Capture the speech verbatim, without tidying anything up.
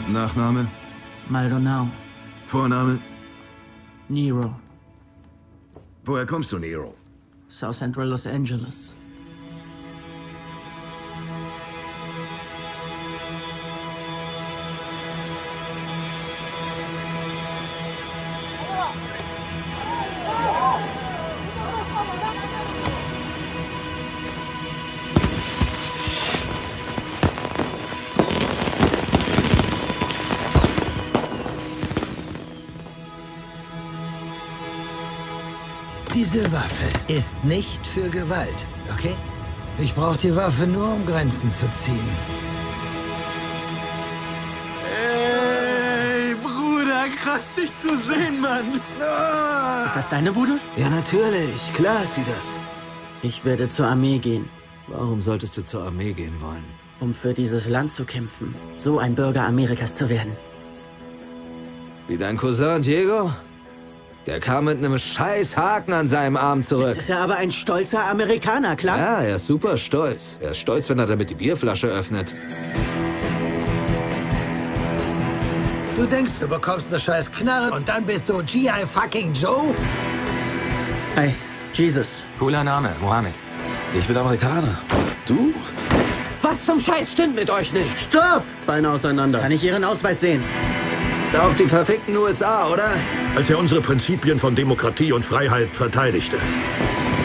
Nachname? Maldonado. Vorname? Nero. Woher kommst du, Nero? South Central Los Angeles. Diese Waffe ist nicht für Gewalt, okay? Ich brauche die Waffe nur, um Grenzen zu ziehen. Ey, Bruder, krass dich zu sehen, Mann. Ah. Ist das deine Bude? Ja, natürlich. Klar ist sie das. Ich werde zur Armee gehen. Warum solltest du zur Armee gehen wollen? Um für dieses Land zu kämpfen. So ein Bürger Amerikas zu werden. Wie dein Cousin Diego? Der kam mit einem scheiß Haken an seinem Arm zurück. Jetzt ist er aber ein stolzer Amerikaner, klar? Ja, er ist super stolz. Er ist stolz, wenn er damit die Bierflasche öffnet. Du denkst, du bekommst eine scheiß Knarre und dann bist du G I fucking Joe? Hey, Jesus. Cooler Name, Mohammed. Ich bin Amerikaner. Du? Was zum Scheiß stimmt mit euch nicht? Stopp! Beine auseinander. Kann ich Ihren Ausweis sehen? Auf die verfickten U S A, oder? Als er unsere Prinzipien von Demokratie und Freiheit verteidigte.